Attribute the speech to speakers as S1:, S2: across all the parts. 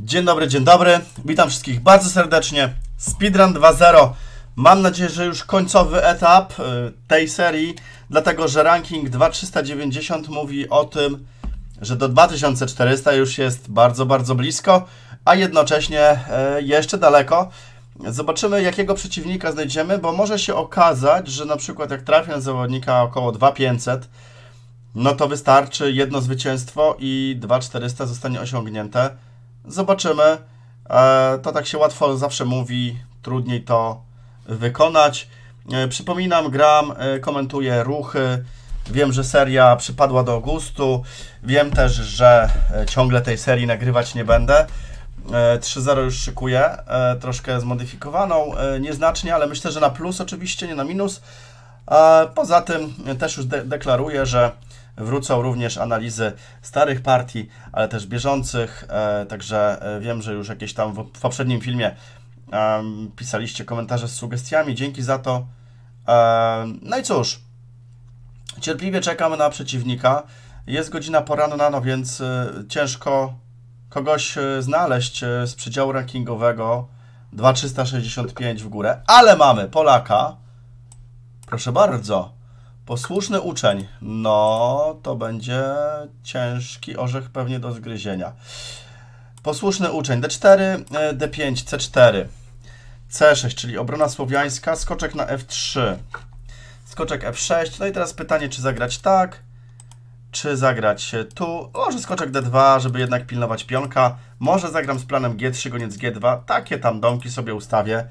S1: Dzień dobry, witam wszystkich bardzo serdecznie. Speedrun 2.0. Mam nadzieję, że już końcowy etap tej serii, dlatego że ranking 2390 mówi o tym, że do 2400 już jest bardzo blisko, a jednocześnie jeszcze daleko. Zobaczymy, jakiego przeciwnika znajdziemy, bo może się okazać, że na przykład jak trafię na zawodnika około 2500, no to wystarczy jedno zwycięstwo i 2400 zostanie osiągnięte. Zobaczymy. To tak się łatwo zawsze mówi, trudniej to wykonać. Przypominam, gram, komentuję ruchy. Wiem, że seria przypadła do gustu. Wiem też, że ciągle tej serii nagrywać nie będę. 3.0 już szykuję, troszkę zmodyfikowaną, nieznacznie, ale myślę, że na plus oczywiście, nie na minus. Poza tym też już deklaruję, że wrócą również analizy starych partii, ale też bieżących, także wiem, że już jakieś tam w poprzednim filmie pisaliście komentarze z sugestiami, dzięki za to. No i cóż, cierpliwie czekamy na przeciwnika. Jest godzina poranna, no więc ciężko kogoś znaleźć z przedziału rankingowego 2365 w górę, ale mamy Polaka. Proszę bardzo. Posłuszny uczeń. No, to będzie ciężki orzech pewnie do zgryzienia. Posłuszny uczeń. D4, D5, C4, C6, czyli obrona słowiańska. Skoczek na F3. Skoczek F6. No i teraz pytanie, czy zagrać tak, czy zagrać tu. Może skoczek D2, żeby jednak pilnować pionka. Może zagram z planem G3, goniec G2. Takie tam domki sobie ustawię.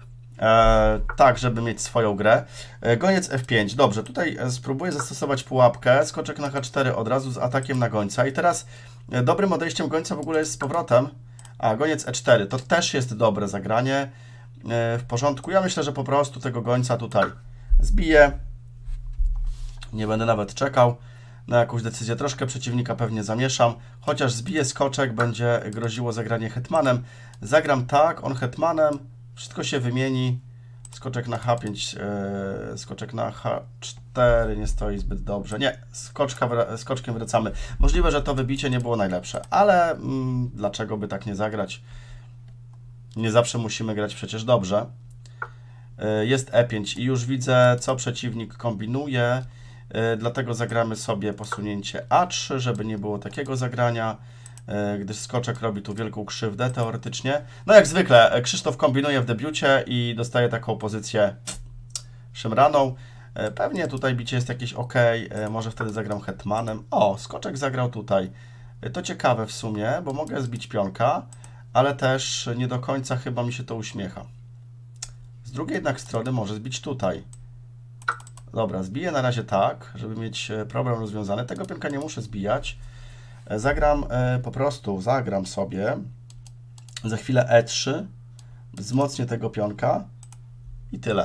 S1: Tak, żeby mieć swoją grę. Goniec F5. Dobrze, tutaj spróbuję zastosować pułapkę. Skoczek na H4 od razu z atakiem na gońca. I teraz dobrym odejściem gońca w ogóle jest z powrotem. A, goniec E4. To też jest dobre zagranie. W porządku. Ja myślę, że po prostu tego gońca tutaj zbiję. Nie będę nawet czekał na jakąś decyzję. Troszkę przeciwnika pewnie zamieszam. Chociaż zbiję skoczek, będzie groziło zagranie hetmanem. Zagram tak, on hetmanem. Wszystko się wymieni. Skoczek na H5, skoczek na H4 nie stoi zbyt dobrze. Nie, skoczkiem wracamy. Możliwe, że to wybicie nie było najlepsze, ale dlaczego by tak nie zagrać? Nie zawsze musimy grać przecież dobrze. Jest E5 i już widzę, co przeciwnik kombinuje. Dlatego zagramy sobie posunięcie A3, żeby nie było takiego zagrania, gdyż skoczek robi tu wielką krzywdę teoretycznie. No jak zwykle Krzysztof kombinuje w debiucie i dostaje taką pozycję szemraną. Pewnie tutaj bicie jest jakieś ok, może wtedy zagram hetmanem. O, skoczek zagrał tutaj. To ciekawe w sumie, bo mogę zbić pionka, ale też nie do końca chyba mi się to uśmiecha. Z drugiej jednak strony może zbić tutaj. Dobra, zbiję na razie tak, żeby mieć problem rozwiązany. Tego pionka nie muszę zbijać. Zagram po prostu, zagram sobie za chwilę E3, wzmocnię tego pionka i tyle.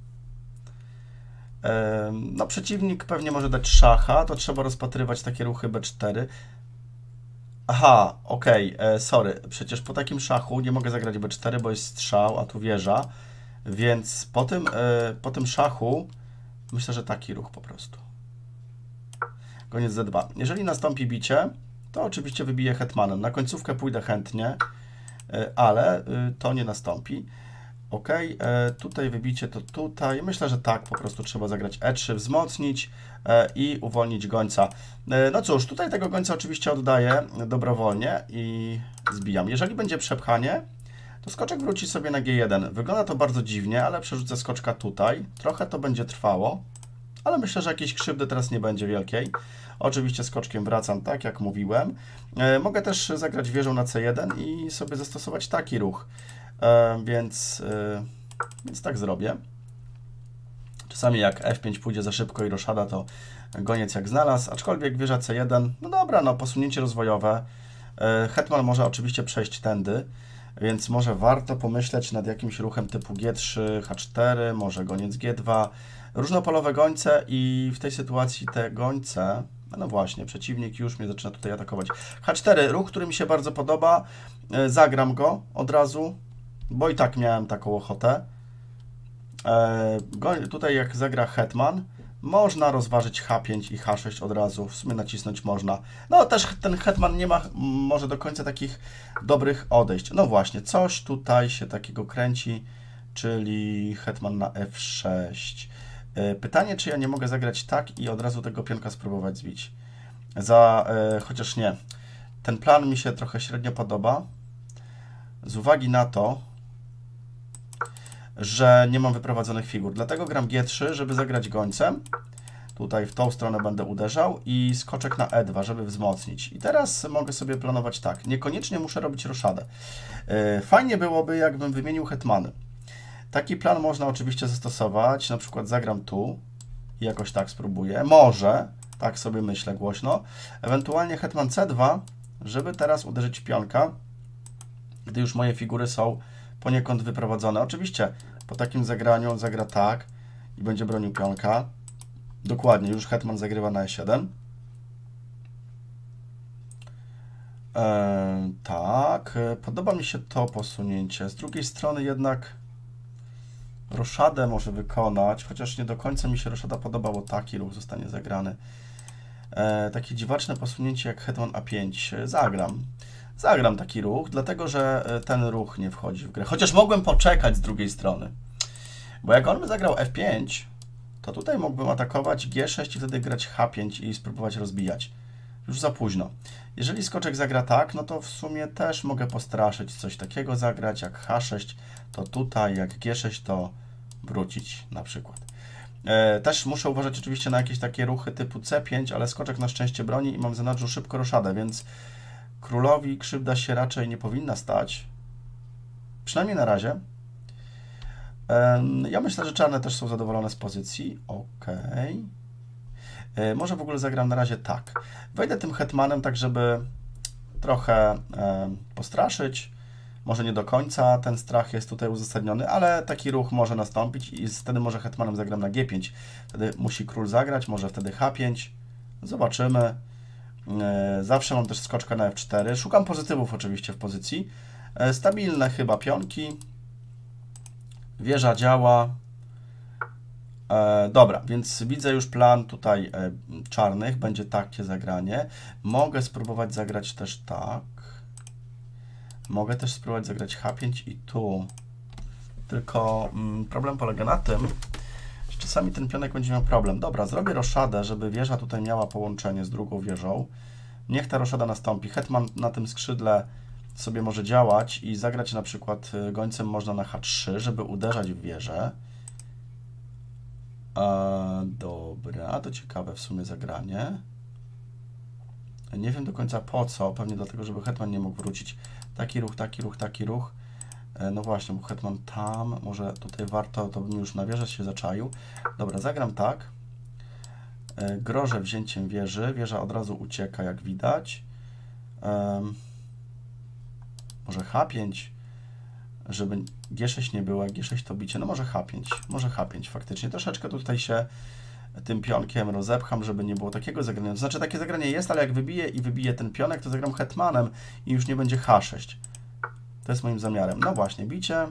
S1: No przeciwnik pewnie może dać szacha, to trzeba rozpatrywać takie ruchy B4. Aha, okej, sorry, przecież po takim szachu nie mogę zagrać B4, bo jest strzał, a tu wieża, więc po tym szachu myślę, że taki ruch po prostu. Goniec Z2. Jeżeli nastąpi bicie, to oczywiście wybiję hetmanem. Na końcówkę pójdę chętnie, ale to nie nastąpi. Ok, tutaj wybicie to tutaj. Myślę, że tak, po prostu trzeba zagrać E3, wzmocnić i uwolnić gońca. No cóż, tutaj tego gońca oczywiście oddaję dobrowolnie i zbijam. Jeżeli będzie przepchanie, to skoczek wróci sobie na G1. Wygląda to bardzo dziwnie, ale przerzucę skoczka tutaj. Trochę to będzie trwało, ale myślę, że jakiejś krzywdy teraz nie będzie wielkiej. Oczywiście skoczkiem wracam, tak jak mówiłem. Mogę też zagrać wieżą na C1 i sobie zastosować taki ruch. Więc tak zrobię. Czasami jak F5 pójdzie za szybko i roszada, to goniec jak znalazł. Aczkolwiek wieża C1, no dobra, no posunięcie rozwojowe. Hetman może oczywiście przejść tędy, więc może warto pomyśleć nad jakimś ruchem typu G3, H4, może goniec G2. Różnopolowe gońce i w tej sytuacji te gońce, no właśnie, przeciwnik już mnie zaczyna tutaj atakować. H4, ruch, który mi się bardzo podoba, zagram go od razu, bo i tak miałem taką ochotę. Tutaj jak zagra hetman, Można rozważyć H5 i H6 od razu, w sumie nacisnąć można. No też ten hetman nie ma może do końca takich dobrych odejść. No właśnie, coś tutaj się takiego kręci, czyli hetman na F6. Pytanie, czy ja nie mogę zagrać tak i od razu tego pionka spróbować zbić. Chociaż nie. Ten plan mi się trochę średnio podoba. Z uwagi na to, że nie mam wyprowadzonych figur. Dlatego gram G3, żeby zagrać gońcem. Tutaj w tą stronę będę uderzał i skoczek na E2, żeby wzmocnić. I teraz mogę sobie planować tak. Niekoniecznie muszę robić roszadę. Fajnie byłoby, jakbym wymienił hetmany. Taki plan można oczywiście zastosować. Na przykład zagram tu i jakoś tak spróbuję. Może, tak sobie myślę głośno. Ewentualnie hetman C2, żeby teraz uderzyć pionka, gdy już moje figury są poniekąd wyprowadzone. Oczywiście po takim zagraniu on zagra tak i będzie bronił pionka. Dokładnie, już hetman zagrywa na E7. Tak, podoba mi się to posunięcie. Z drugiej strony jednak roszadę może wykonać, chociaż nie do końca mi się roszada podoba, bo taki ruch zostanie zagrany. Takie dziwaczne posunięcie jak hetman A5 zagram. Zagram taki ruch, dlatego że ten ruch nie wchodzi w grę. Chociaż mogłem poczekać z drugiej strony. Bo jak on by zagrał F5, to tutaj mógłbym atakować G6 i wtedy grać H5 i spróbować rozbijać. Już za późno. Jeżeli skoczek zagra tak, no to w sumie też mogę postraszyć coś takiego zagrać, jak H6 to tutaj, jak G6 to wrócić na przykład. Też muszę uważać oczywiście na jakieś takie ruchy typu C5, ale skoczek na szczęście broni i mam w zanadrzu szybko roszadę, więc królowi krzywda się raczej nie powinna stać. Przynajmniej na razie. Ja myślę, że czarne też są zadowolone z pozycji. Ok. Może w ogóle zagram na razie tak. Wejdę tym hetmanem tak, żeby trochę postraszyć. Może nie do końca ten strach jest tutaj uzasadniony, ale taki ruch może nastąpić i wtedy może hetmanem zagram na G5. Wtedy musi król zagrać, może wtedy H5. Zobaczymy. Zawsze mam też skoczka na F4. Szukam pozytywów oczywiście w pozycji. Stabilne chyba pionki. Wieża działa. Dobra, więc widzę już plan tutaj czarnych. Będzie takie zagranie. Mogę spróbować zagrać też tak. Mogę też spróbować zagrać H5 i tu. Tylko problem polega na tym, że czasami ten pionek będzie miał problem. Dobra, zrobię roszadę, żeby wieża tutaj miała połączenie z drugą wieżą. Niech ta roszada nastąpi. Hetman na tym skrzydle sobie może działać i zagrać na przykład gońcem można na H3, żeby uderzać w wieżę. Dobra, to ciekawe w sumie zagranie. Nie wiem do końca po co, pewnie dlatego, żeby hetman nie mógł wrócić. Taki ruch, taki ruch, taki ruch. No właśnie, bo hetman tam, może tutaj warto, to bym już na wieżę się zaczaił. Dobra, zagram tak. Grożę wzięciem wieży. Wieża od razu ucieka, jak widać. Może H5, żeby G6 nie było, G6 to bicie. No może H5, może H5 faktycznie. Troszeczkę tutaj się tym pionkiem rozepcham, żeby nie było takiego zagrania. To znaczy takie zagranie jest, ale jak wybiję ten pionek, to zagram hetmanem i już nie będzie H6. To jest moim zamiarem. No właśnie, bicie.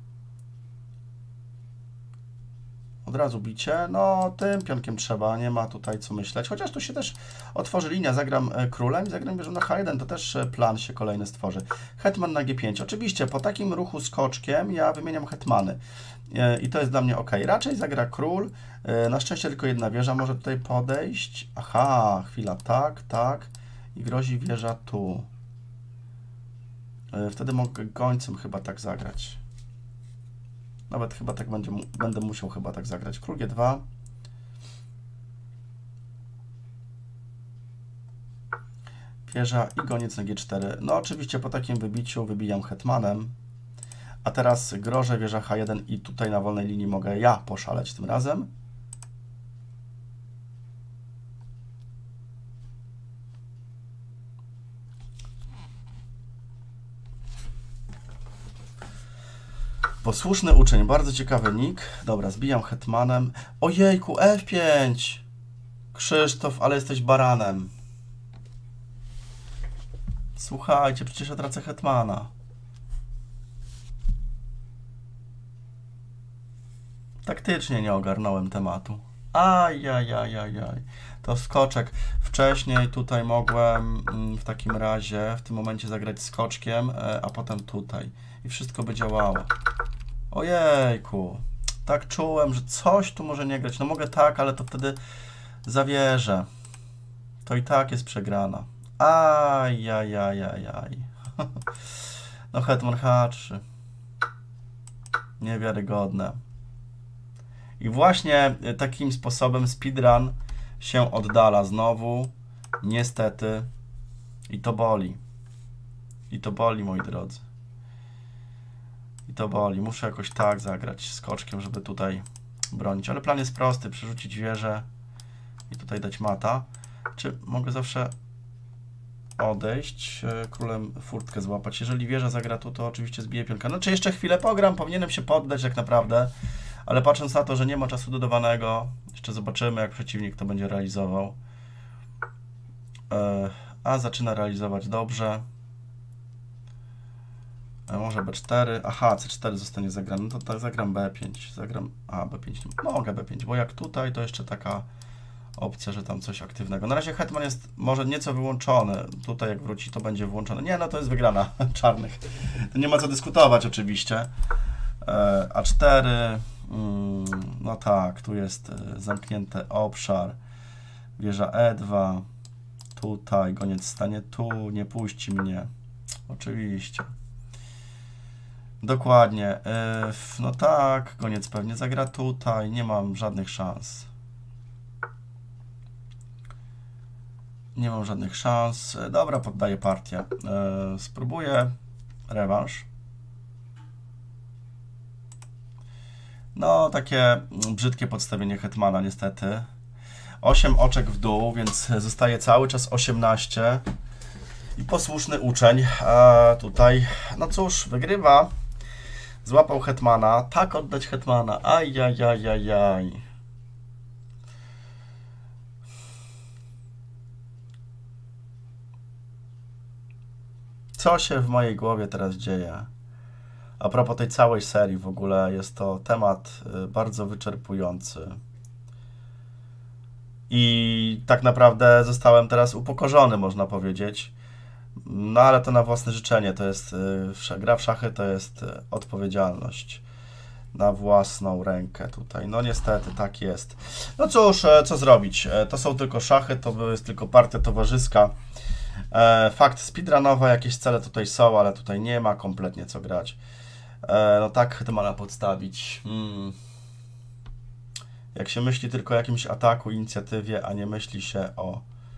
S1: Od razu bicie. No tym pionkiem trzeba, nie ma tutaj co myśleć. Chociaż tu się też otworzy linia. Zagram królem i zagram wieżą na H1. To też plan się kolejny stworzy. Hetman na G5. Oczywiście po takim ruchu skoczkiem ja wymieniam hetmany. I to jest dla mnie ok. Raczej zagra król. Na szczęście tylko jedna wieża może tutaj podejść. Aha, chwila. Tak, tak. I grozi wieża tu. Wtedy mogę gońcem chyba tak zagrać. Nawet chyba tak będę musiał chyba tak zagrać. Król G2. Wieża i goniec na G4. No oczywiście po takim wybiciu wybijam hetmanem. A teraz grożę wieża H1 i tutaj na wolnej linii mogę ja poszaleć tym razem. Posłuszny uczeń, bardzo ciekawy nick. Dobra, zbijam hetmanem. Ojejku, F5! Krzysztof, ale jesteś baranem. Słuchajcie, przecież ja tracę hetmana. Taktycznie nie ogarnąłem tematu. Ajajajajaj. To skoczek. Wcześniej tutaj mogłem w takim razie w tym momencie zagrać skoczkiem, a potem tutaj. I wszystko by działało. Ojejku. Tak czułem, że coś tu może nie grać. No mogę tak, ale to wtedy zawierzę. To i tak jest przegrana. Ajajajajaj. No hetman H3. Niewiarygodne. I właśnie takim sposobem speedrun się oddala znowu. Niestety. I to boli. I to boli, moi drodzy. I to boli. Muszę jakoś tak zagrać skoczkiem, żeby tutaj bronić. Ale plan jest prosty. Przerzucić wieżę i tutaj dać mata. Czy mogę zawsze odejść, królem furtkę złapać? Jeżeli wieża zagra tu, to oczywiście zbiję pionka. No czy jeszcze chwilę pogram? Powinienem się poddać tak naprawdę. Ale patrząc na to, że nie ma czasu dodawanego, jeszcze zobaczymy, jak przeciwnik to będzie realizował. A zaczyna realizować dobrze. Może B4. Aha, C4 zostanie zagrane. No to tak zagram B5. Zagram. A, B5. Mogę B5, bo jak tutaj, to jeszcze taka opcja, że tam coś aktywnego. Na razie hetman jest może nieco wyłączony. Tutaj jak wróci, to będzie włączone. Nie, no to jest wygrana czarnych. To nie ma co dyskutować oczywiście. A4. No tak, tu jest zamknięty obszar. Wieża E2. Tutaj goniec stanie tu. Nie puści mnie. Oczywiście. Dokładnie. No tak, goniec pewnie zagra tutaj. Nie mam żadnych szans. Nie mam żadnych szans. Dobra, poddaję partię. Spróbuję rewanż. No, takie brzydkie podstawienie hetmana niestety. 8 oczek w dół, więc zostaje cały czas 18. I posłuszny uczeń. A tutaj, no cóż, wygrywa. Złapał hetmana. Tak oddać hetmana. Ajajajajaj. Co się w mojej głowie teraz dzieje? A propos tej całej serii w ogóle, jest to temat bardzo wyczerpujący. I tak naprawdę zostałem teraz upokorzony, można powiedzieć. No ale to na własne życzenie. To jest gra w szachy, to jest odpowiedzialność na własną rękę tutaj. No niestety, tak jest. No cóż, co zrobić? To są tylko szachy, to jest tylko partia towarzyska. Fakt speedrunowa, jakieś cele tutaj są, ale tutaj nie ma kompletnie co grać. No tak to ma podstawić. Jak się myśli tylko o jakimś ataku, inicjatywie, a nie myśli się o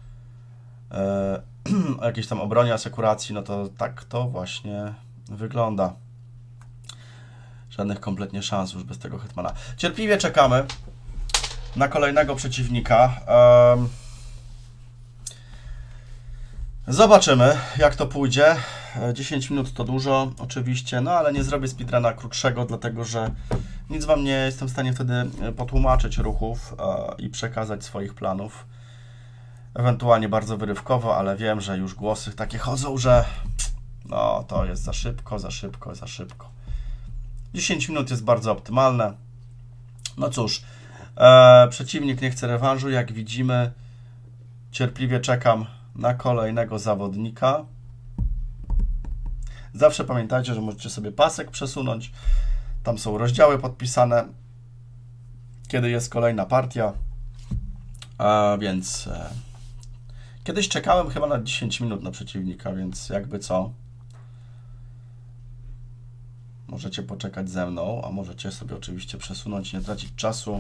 S1: jakiejś tam obronie, asekuracji, no to tak to właśnie wygląda. Żadnych kompletnie szans już bez tego hetmana. Cierpliwie czekamy na kolejnego przeciwnika. Zobaczymy, jak to pójdzie. 10 minut to dużo, oczywiście, no ale nie zrobię speedruna krótszego, dlatego że nic Wam nie jestem w stanie wtedy potłumaczyć ruchów i przekazać swoich planów. Ewentualnie bardzo wyrywkowo, ale wiem, że już głosy takie chodzą, że no to jest za szybko, za szybko, za szybko. 10 minut jest bardzo optymalne. No cóż, przeciwnik nie chce rewanżu, jak widzimy. Cierpliwie czekam na kolejnego zawodnika. Zawsze pamiętajcie, że możecie sobie pasek przesunąć. Tam są rozdziały podpisane, kiedy jest kolejna partia. Więc kiedyś czekałem chyba na 10 minut na przeciwnika, więc jakby co. Możecie poczekać ze mną, a możecie sobie oczywiście przesunąć, nie tracić czasu.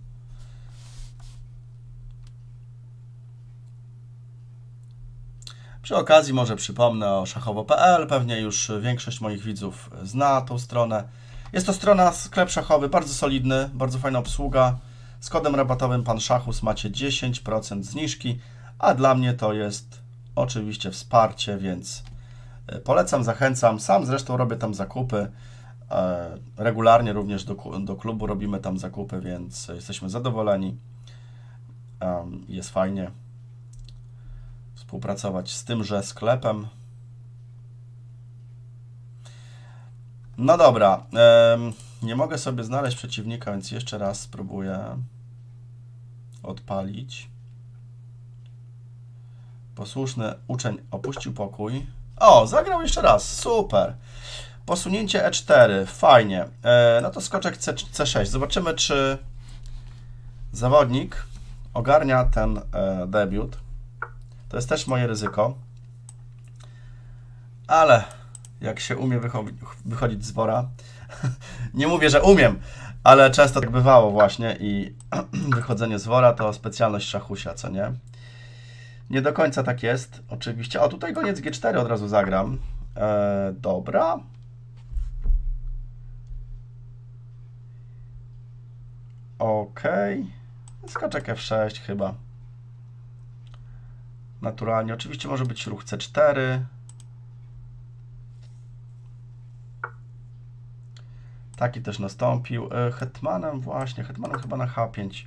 S1: Przy okazji może przypomnę o szachowo.pl. Pewnie już większość moich widzów zna tą stronę. Jest to strona, sklep szachowy, bardzo solidny, bardzo fajna obsługa. Z kodem rabatowym Pan Szachus macie 10% zniżki, a dla mnie to jest oczywiście wsparcie, więc polecam, zachęcam. Sam zresztą robię tam zakupy. Regularnie również do klubu robimy tam zakupy, więc jesteśmy zadowoleni. Jest fajnie współpracować z tymże sklepem. No dobra, nie mogę sobie znaleźć przeciwnika, więc jeszcze raz spróbuję. Odpalić. Posłuszny uczeń opuścił pokój. O, zagrał jeszcze raz. Super. Posunięcie E4. Fajnie. No to skoczek C6. Zobaczymy, czy zawodnik ogarnia ten debiut. To jest też moje ryzyko. Ale jak się umie wychodzić z wora, nie mówię, że umiem, ale często tak bywało właśnie i wychodzenie z wora to specjalność szachusia, co nie? Nie do końca tak jest, oczywiście. O, tutaj goniec G4 od razu zagram. Dobra. Okej. Skoczek F6 chyba. Naturalnie. Oczywiście może być ruch C4. Taki też nastąpił. Hetmanem właśnie. Hetmanem chyba na H5.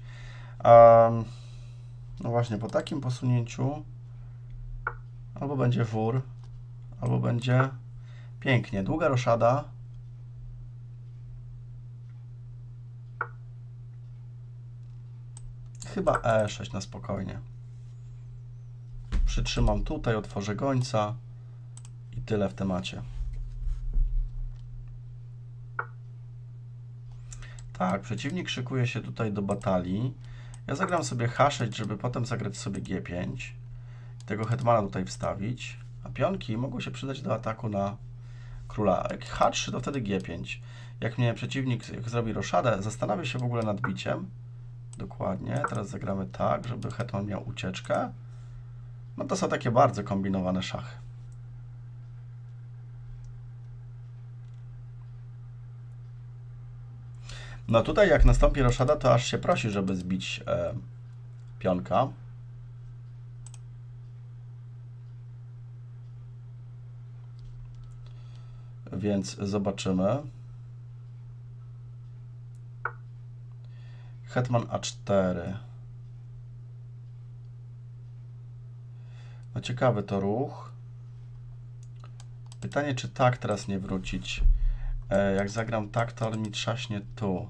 S1: No właśnie, po takim posunięciu albo będzie wór, albo będzie pięknie. Długa roszada. Chyba E6 na spokojnie. Przytrzymam tutaj, otworzę gońca i tyle w temacie. Tak, przeciwnik szykuje się tutaj do batalii. Ja zagram sobie H6, żeby potem zagrać sobie G5. Tego hetmana tutaj wstawić. A pionki mogą się przydać do ataku na króla. Jak H3, to wtedy G5. Jak mnie przeciwnik zrobi roszadę, zastanawia się w ogóle nad biciem. Dokładnie. Teraz zagramy tak, żeby hetman miał ucieczkę. No to są takie bardzo kombinowane szachy. No tutaj jak nastąpi roszada, to aż się prosi, żeby zbić pionka. Więc zobaczymy. Hetman A4. No ciekawy to ruch. Pytanie, czy tak teraz nie wrócić. Jak zagram tak, to on mi trzaśnie tu.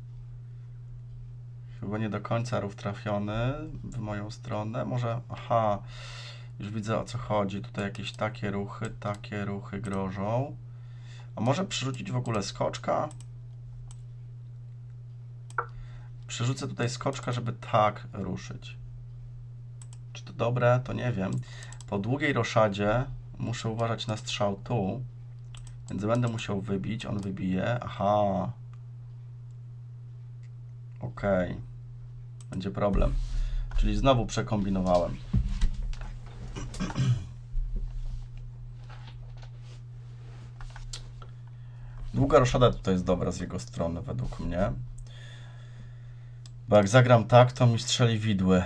S1: Chyba nie do końca ruch trafiony w moją stronę. Może, aha, już widzę, o co chodzi. Tutaj jakieś takie ruchy grożą. A może przerzucić w ogóle skoczka? Przerzucę tutaj skoczka, żeby tak ruszyć. Czy to dobre? To nie wiem. Po długiej roszadzie muszę uważać na strzał tu. Więc będę musiał wybić. On wybije. Aha. Okej. Będzie problem. Czyli znowu przekombinowałem. Długa roszada tutaj jest dobra z jego strony, według mnie. Bo jak zagram tak, to mi strzeli widły.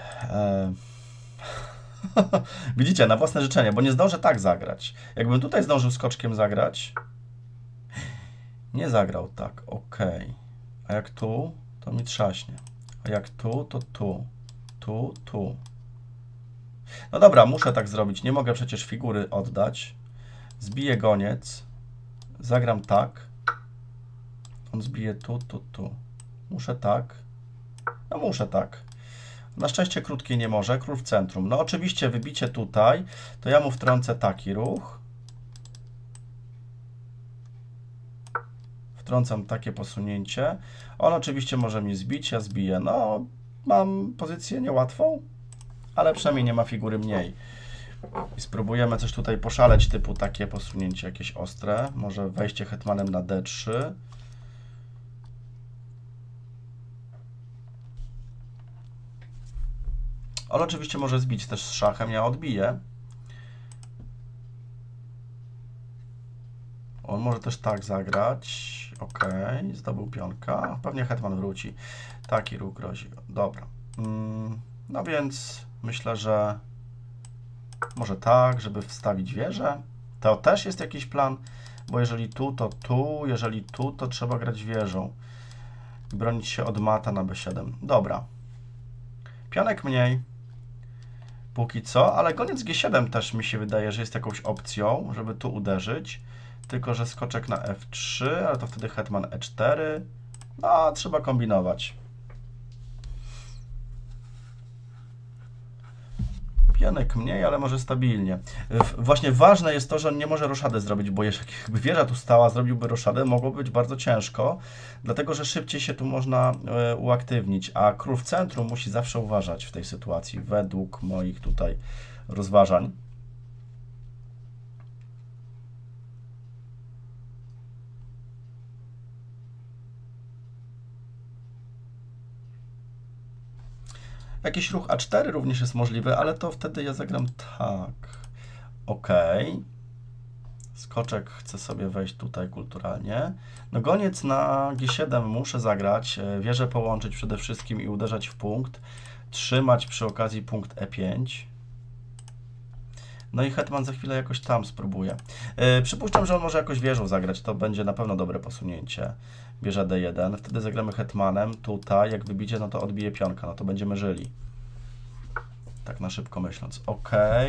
S1: Widzicie, na własne życzenie, bo nie zdążę tak zagrać. Jakbym tutaj zdążył skoczkiem zagrać, nie zagrał tak, ok. A jak tu, to mi trzaśnie. A jak tu, to tu. Tu. No dobra, muszę tak zrobić. Nie mogę przecież figury oddać. Zbiję goniec. Zagram tak. On zbije tu. Muszę tak. No muszę tak. Na szczęście krótkiej nie może. Król w centrum. No oczywiście wybicie tutaj, to ja mu wtrącę taki ruch. Wtrącam takie posunięcie. On oczywiście może mi zbić, ja zbiję. No, mam pozycję niełatwą, ale przynajmniej nie ma figury mniej. I spróbujemy coś tutaj poszaleć, typu takie posunięcie jakieś ostre. Może wejście hetmanem na D3. On oczywiście może zbić też z szachem, ja odbiję. On może też tak zagrać. Ok, zdobył pionka. Pewnie hetman wróci. Taki ruch grozi. Dobra. No więc myślę, że może tak, żeby wstawić wieżę. To też jest jakiś plan, bo jeżeli tu, to tu. Jeżeli tu, to trzeba grać wieżą. Bronić się od mata na B7. Dobra. Pionek mniej. Póki co, ale goniec G7 też mi się wydaje, że jest jakąś opcją, żeby tu uderzyć. Tylko że skoczek na F3, ale to wtedy hetman E4. No, trzeba kombinować. Pionek mniej, ale może stabilnie. Właśnie ważne jest to, że on nie może roszadę zrobić, bo jakby wieża tu stała, zrobiłby roszadę, mogłoby być bardzo ciężko, dlatego że szybciej się tu można uaktywnić, a król w centrum musi zawsze uważać w tej sytuacji, według moich tutaj rozważań. Jakiś ruch A4 również jest możliwy, ale to wtedy ja zagram tak. OK. Skoczek chce sobie wejść tutaj kulturalnie. No goniec na G7 muszę zagrać, wieżę połączyć przede wszystkim i uderzać w punkt. Trzymać przy okazji punkt E5. No i hetman za chwilę jakoś tam spróbuje. Przypuszczam, że on może jakoś wieżą zagrać, to będzie na pewno dobre posunięcie. Wieża D1, wtedy zagramy hetmanem, tutaj jak wybicie, no to odbije pionka, no to będziemy żyli. Tak na szybko myśląc. OK.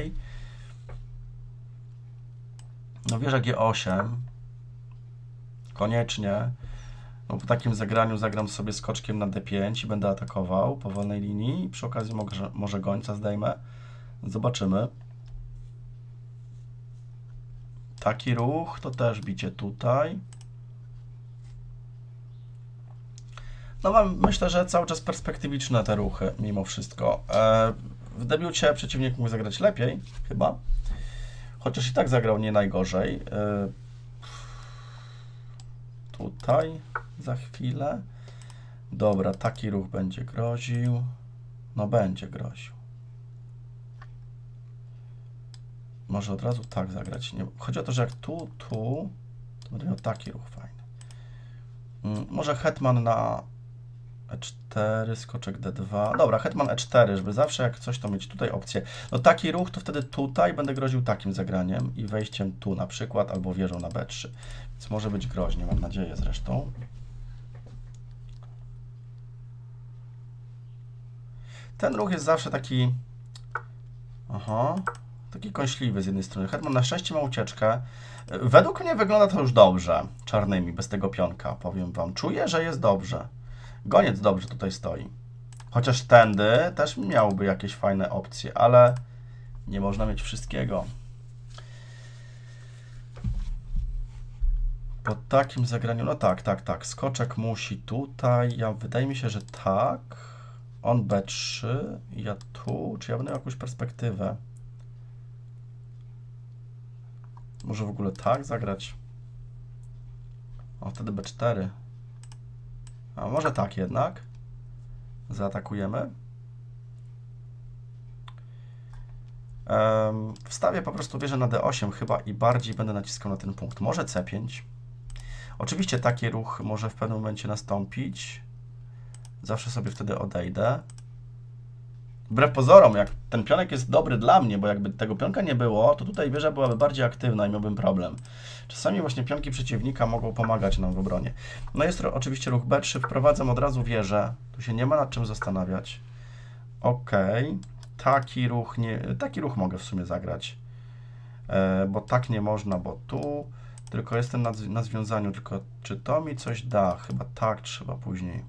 S1: No wieża G8. Koniecznie. No po takim zagraniu zagram sobie skoczkiem na D5 i będę atakował po wolnej linii. I przy okazji może gońca zdejmę. Zobaczymy. Taki ruch, to też bicie tutaj. No myślę, że cały czas perspektywiczne te ruchy, mimo wszystko. W debiucie przeciwnik mógł zagrać lepiej, chyba. Chociaż i tak zagrał nie najgorzej. Tutaj za chwilę. Dobra, taki ruch będzie groził. No będzie groził. Może od razu tak zagrać. Nie, chodzi o to, że jak tu, to będę miał taki ruch fajny. Może hetman na E4, skoczek D2. Dobra, hetman E4, żeby zawsze jak coś to mieć tutaj opcję. No taki ruch, to wtedy tutaj będę groził takim zagraniem i wejściem tu na przykład, albo wieżą na B3. Więc może być groźnie, mam nadzieję zresztą. Ten ruch jest zawsze taki... taki kąśliwy z jednej strony. Hetman na 6 ma ucieczkę. Według mnie wygląda to już dobrze, czarnymi, bez tego pionka, powiem wam. Czuję, że jest dobrze. Goniec dobrze tutaj stoi. Chociaż tędy też miałby jakieś fajne opcje, ale nie można mieć wszystkiego. Po takim zagraniu, no tak. Skoczek musi tutaj, wydaje mi się, że tak. On B3, ja tu, czy ja będę miał jakąś perspektywę? Może w ogóle tak zagrać? O, wtedy B4. A może tak jednak. Zaatakujemy. Wstawię po prostu wieżę na D8 chyba i bardziej będę naciskał na ten punkt. Może C5. Oczywiście taki ruch może w pewnym momencie nastąpić. Zawsze sobie wtedy odejdę. Wbrew pozorom, jak ten pionek jest dobry dla mnie, bo jakby tego pionka nie było, to tutaj wieża byłaby bardziej aktywna i miałbym problem. Czasami właśnie pionki przeciwnika mogą pomagać nam w obronie. No jest oczywiście ruch B3, wprowadzam od razu wieżę. Tu się nie ma nad czym zastanawiać. OK. Taki ruch mogę w sumie zagrać. Bo tak nie można, bo tu tylko jestem na związaniu, tylko czy to mi coś da? Chyba tak trzeba później.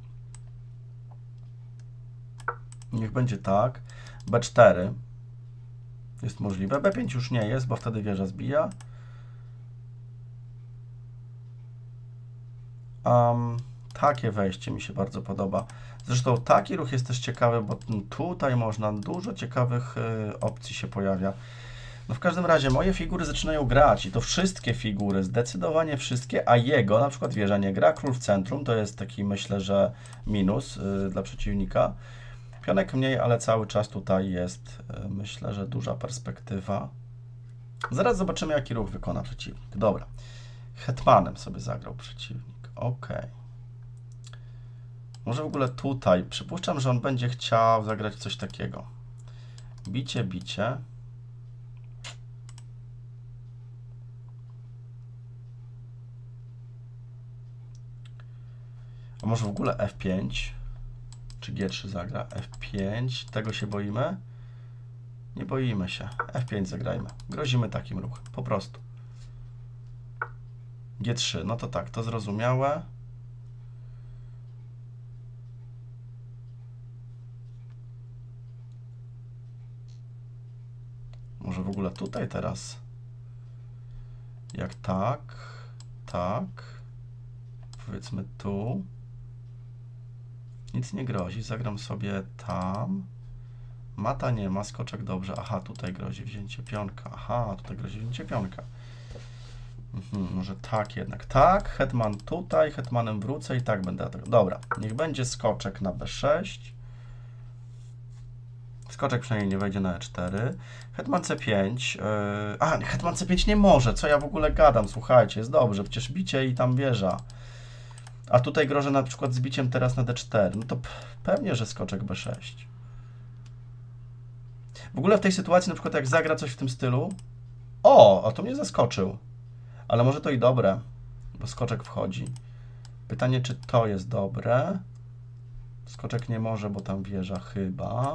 S1: Niech będzie tak. B4 jest możliwe. B5 już nie jest, bo wtedy wieża zbija. Takie wejście mi się bardzo podoba. Zresztą taki ruch jest też ciekawy, bo tutaj można dużo ciekawych opcji się pojawia. No w każdym razie moje figury zaczynają grać i to wszystkie figury, zdecydowanie wszystkie, a jego, na przykład wieża nie gra, król w centrum, to jest taki, myślę, że minus dla przeciwnika. Pionek mniej, ale cały czas tutaj jest, myślę, że duża perspektywa. Zaraz zobaczymy, jaki ruch wykona przeciwnik. Dobra. Hetmanem sobie zagrał przeciwnik. OK. Może w ogóle tutaj. Przypuszczam, że on będzie chciał zagrać coś takiego. Bicie, bicie. A może w ogóle F5? Czy G3 zagra? F5. Tego się boimy? Nie boimy się. F5 zagrajmy. Grozimy takim ruchem. Po prostu. G3. No to tak, to zrozumiałe. tutaj teraz. Jak tak, tak. Powiedzmy tu. Nic nie grozi. Zagram sobie tam. Mata nie ma, skoczek dobrze. Aha, tutaj grozi wzięcie pionka. Aha, tutaj grozi wzięcie pionka. Może tak jednak. Tak, hetman tutaj, hetmanem wrócę i tak będę atakował. Dobra, niech będzie skoczek na B6. Skoczek przynajmniej nie wejdzie na E4. Hetman C5. Hetman C5 nie może. Co ja w ogóle gadam? Słuchajcie, jest dobrze. Przecież bicie i tam wieża. A tutaj grożę na przykład z biciem teraz na D4. No to pewnie, że skoczek B6. W ogóle w tej sytuacji na przykład jak zagra coś w tym stylu. A to mnie zaskoczył. Ale może to i dobre, bo skoczek wchodzi. Pytanie, czy to jest dobre. Skoczek nie może, bo tam wieża chyba.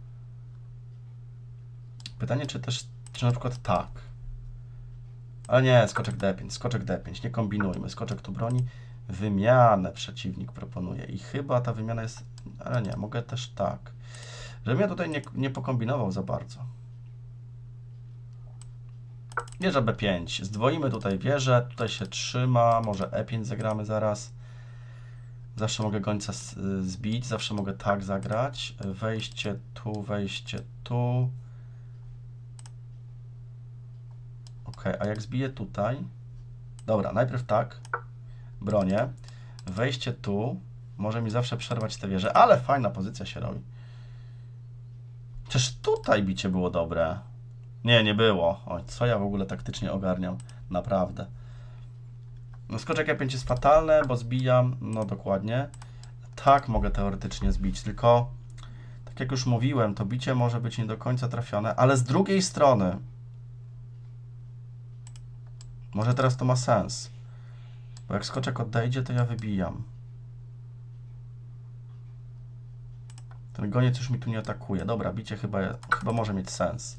S1: Pytanie, czy na przykład tak. Ale nie, skoczek D5, skoczek D5, nie kombinujmy. Skoczek tu broni. Wymianę przeciwnik proponuje i chyba ta wymiana jest... Ale nie, mogę też tak. Żebym ja tutaj nie pokombinował za bardzo. Wieża B5. Zdwoimy tutaj wieżę, tutaj się trzyma, może E5 zagramy zaraz. Zawsze mogę gońca zbić, zawsze mogę tak zagrać. Wejście tu. Ok, a jak zbiję tutaj? Dobra, najpierw tak. Bronię. Wejście tu. Może mi zawsze przerwać tę wieżę, ale fajna pozycja się robi. Czyż tutaj bicie było dobre? Nie było. Oj, co ja w ogóle taktycznie ogarniam? Naprawdę. No skoczek E5 jest fatalne, bo zbijam. No dokładnie. Tak mogę teoretycznie zbić, tylko tak jak już mówiłem, to bicie może być nie do końca trafione, ale z drugiej strony może teraz to ma sens. Bo jak skoczek odejdzie, to ja wybijam. Ten goniec już mi tu nie atakuje. Dobra, bicie chyba może mieć sens.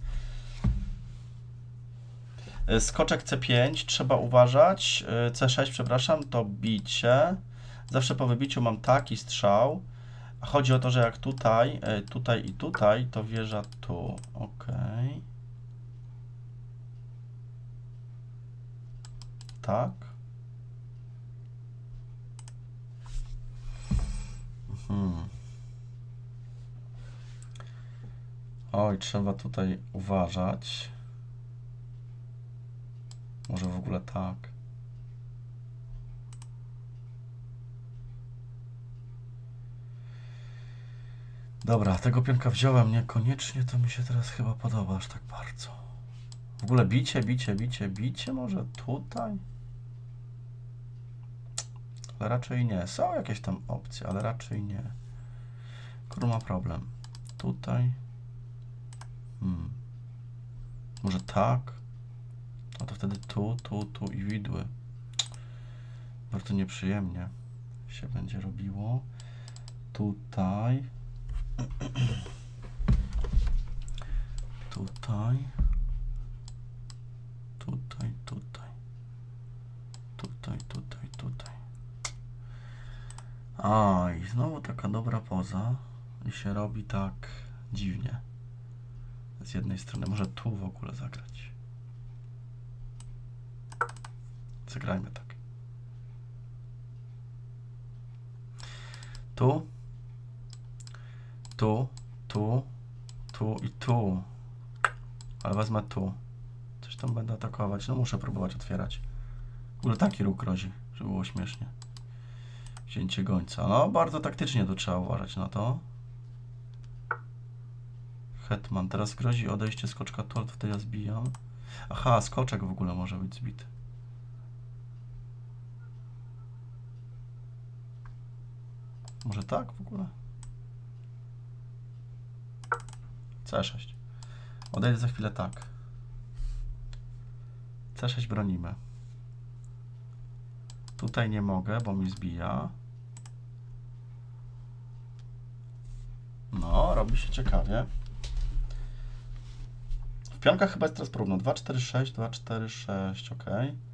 S1: Skoczek C5, trzeba uważać. C6, przepraszam, to bicie. Zawsze po wybiciu mam taki strzał. A chodzi o to, że jak tutaj i tutaj, to wieża tu. Ok. Tak. Oj, trzeba tutaj uważać. Może w ogóle tak. Dobra, tego pionka wziąłem. Niekoniecznie to mi się teraz chyba podoba aż tak bardzo. W ogóle bicie. Może tutaj? Ale raczej nie. Są jakieś tam opcje, ale raczej nie. Król ma problem. Tutaj. Może tak? No to wtedy tu i widły. Bardzo nieprzyjemnie się będzie robiło. Tutaj. Tutaj. I znowu taka dobra poza i się robi tak dziwnie. Z jednej strony może tu w ogóle zagrać. Zagrajmy tak. Tu i tu. Ale wezmę tu. Coś tam będę atakować. No muszę próbować otwierać. W ogóle taki ruch grozi, żeby było śmiesznie. Wzięcie gońca. No bardzo taktycznie tu trzeba uważać na to. Hetman. Teraz grozi odejście skoczka tu, ale wtedy ja zbijam. Aha, skoczek w ogóle może być zbity. Może tak w ogóle? C6. Odejdę za chwilę tak. C6 bronimy. Tutaj nie mogę, bo mi zbija. No, robi się ciekawie. W pionkach chyba jest teraz porówno. 2, 4, 6, 2, 4, 6, ok.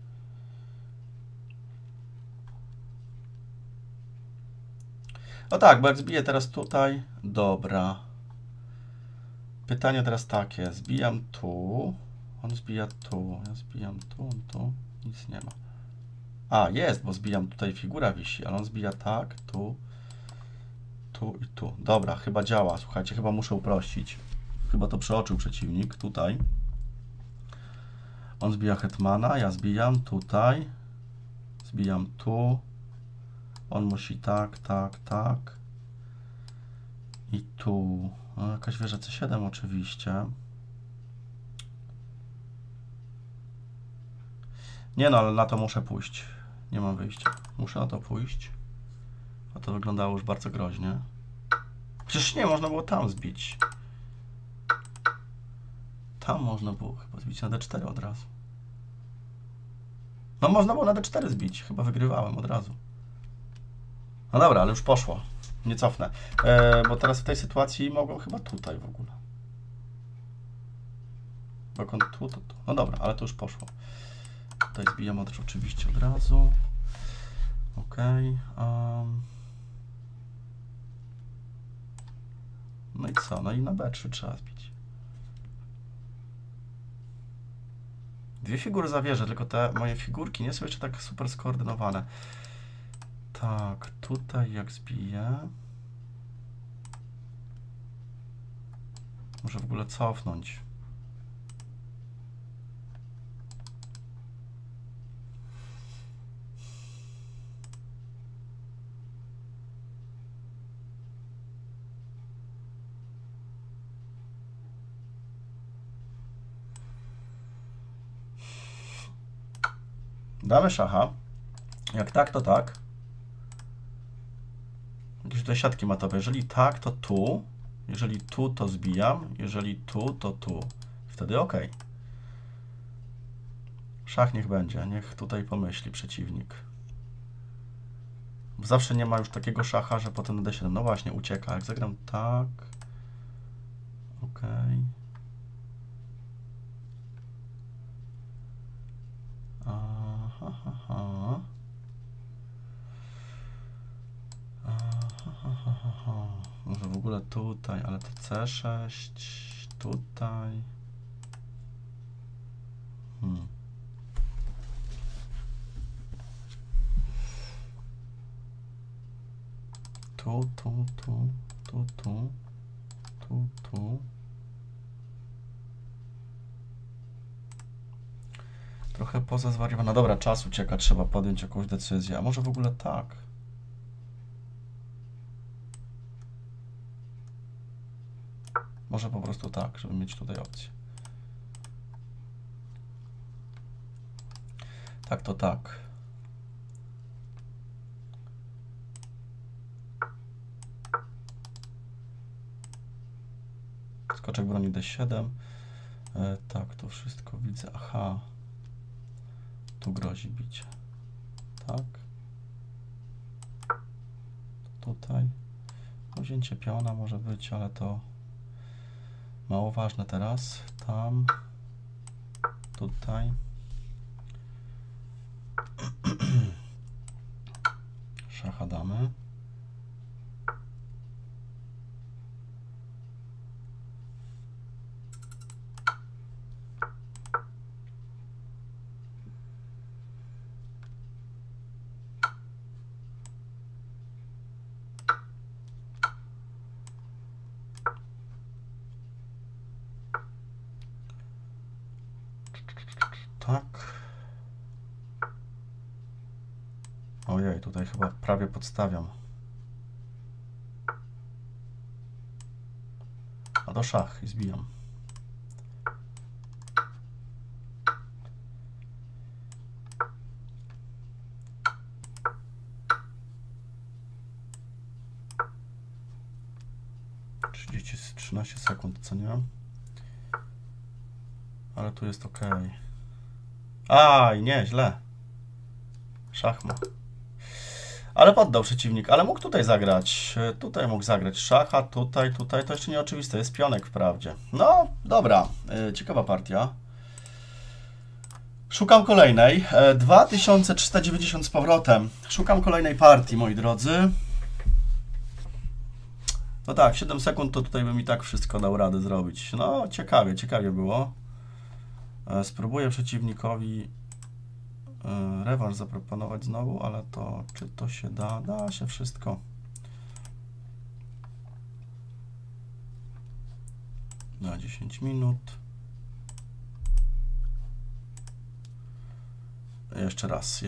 S1: No tak, bo jak zbiję teraz tutaj, dobra. Pytanie teraz takie, zbijam tu, On zbija tu, ja zbijam tu, tu, nic nie ma. A, jest, bo zbijam tutaj, figura wisi, ale on zbija tak, tu, tu i tu. Dobra, chyba działa, słuchajcie, chyba muszę uprościć. Chyba to przeoczył przeciwnik, tutaj. On zbija hetmana, ja zbijam tutaj, zbijam tu. On musi tak, tak, tak. I tu. No, jakaś wieża C7 oczywiście. Nie no, ale na to muszę pójść. Nie mam wyjścia. Muszę na to pójść. A to wyglądało już bardzo groźnie. Przecież nie, można było tam zbić. Tam można było chyba zbić na D4 od razu. No można było na D4 zbić. Chyba wygrywałem od razu. No dobra, ale już poszło. Nie cofnę. Bo teraz w tej sytuacji mogłem chyba tutaj w ogóle. Jak on tu, to tu. No dobra, ale to już poszło. Tutaj zbijam oczywiście od razu. Ok. No i co? No i na B3 trzeba zbić. Dwie figury za wieżę, tylko te moje figurki nie są jeszcze tak super skoordynowane. Tak, tutaj jak zbiję... Muszę w ogóle cofnąć. Damy szacha. Jak tak, to tak. Jakieś tutaj siatki matowe. Jeżeli tak, to tu. Jeżeli tu, to zbijam. Jeżeli tu, to tu. Wtedy ok. Szach niech będzie. Niech tutaj pomyśli przeciwnik. Zawsze nie ma już takiego szacha, że potem na D7. No właśnie, ucieka. Jak zagram tak. Ok. Aha. Może w ogóle tutaj, ale to C6, tutaj. Tu. Trochę poza zwariowana. Dobra, czas ucieka, trzeba podjąć jakąś decyzję. A może w ogóle tak? Może po prostu tak, żeby mieć tutaj opcję. Tak, to tak. Skoczek broni D7. Tak, to wszystko widzę. Aha. Tu grozi bicie. Tak. Tutaj. Wzięcie piona może być, ale to mało ważne teraz. Tam. Tutaj. Szacha damy. Tak. Ojej, tutaj chyba prawie podstawiam. A to szach i zbijam. Jest 13 sekund, co nie? Ale tu jest ok. Aj, nie, źle. Szach ma. Ale poddał przeciwnik, ale mógł tutaj zagrać. Tutaj mógł zagrać szacha, tutaj. To jeszcze nieoczywiste, jest pionek wprawdzie. No, dobra, ciekawa partia. Szukam kolejnej. 2390 z powrotem. Szukam kolejnej partii, moi drodzy. No tak, 7 sekund to tutaj bym i tak wszystko dał radę zrobić. No, ciekawie było. Spróbuję przeciwnikowi rewanż zaproponować znowu, ale to czy to się da? Da się wszystko. Na 10 minut. Jeszcze raz.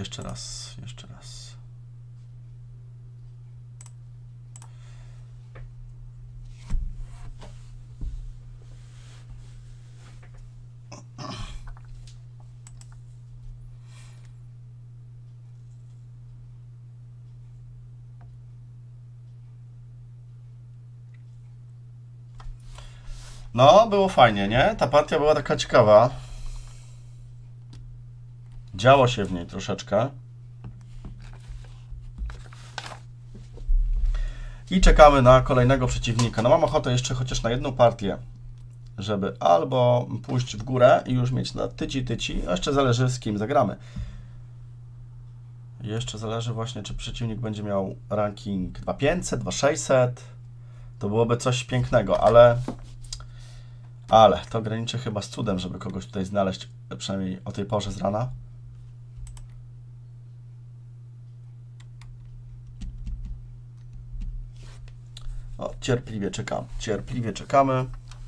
S1: No, było fajnie, nie? Ta partia była taka ciekawa. Działo się w niej troszeczkę. I czekamy na kolejnego przeciwnika. No mam ochotę jeszcze chociaż na jedną partię, żeby albo pójść w górę i już mieć na tyci, a jeszcze zależy z kim zagramy. Jeszcze zależy właśnie, czy przeciwnik będzie miał ranking 2500, 2600. To byłoby coś pięknego, ale to graniczy chyba z cudem, żeby kogoś tutaj znaleźć, przynajmniej o tej porze z rana. O, cierpliwie czekamy.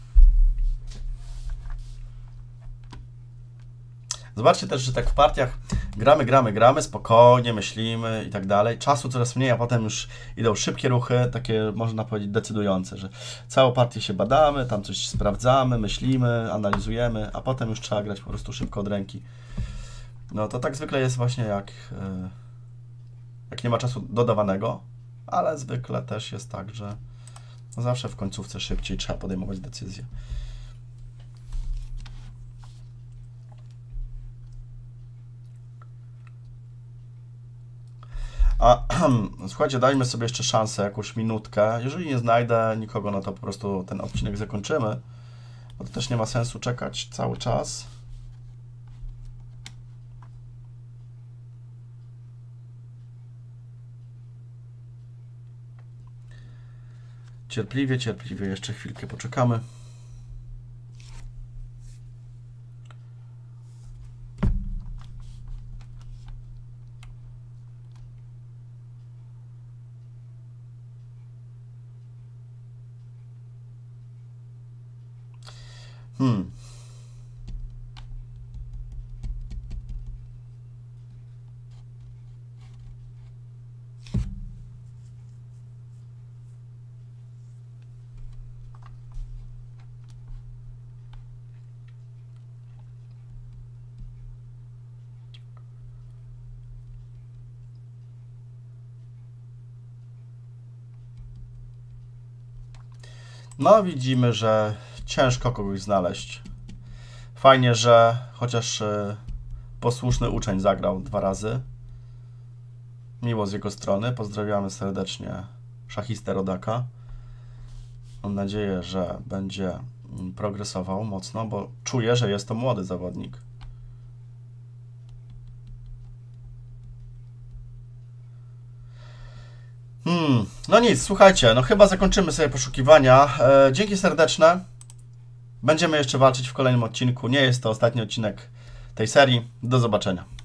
S1: Zobaczcie też, że tak w partiach gramy, spokojnie, myślimy i tak dalej. Czasu coraz mniej, a potem już idą szybkie ruchy, takie można powiedzieć decydujące, że całą partię się badamy, tam coś sprawdzamy, myślimy, analizujemy, a potem już trzeba grać po prostu szybko od ręki. No to tak zwykle jest właśnie jak nie ma czasu dodawanego, ale zwykle też jest tak, że no zawsze w końcówce szybciej trzeba podejmować decyzje. A słuchajcie, dajmy sobie jeszcze szansę, jakąś minutkę. Jeżeli nie znajdę nikogo, no to po prostu ten odcinek zakończymy, bo to też nie ma sensu czekać cały czas. Cierpliwie, jeszcze chwilkę poczekamy. No widzimy, że ciężko kogoś znaleźć. Fajnie, że chociaż posłuszny uczeń zagrał 2 razy. Miło z jego strony. Pozdrawiamy serdecznie szachistę rodaka. Mam nadzieję, że będzie progresował mocno, bo czuję, że jest to młody zawodnik. No nic, słuchajcie, no chyba zakończymy sobie poszukiwania. Dzięki serdeczne. Będziemy jeszcze walczyć w kolejnym odcinku. Nie jest to ostatni odcinek tej serii. Do zobaczenia.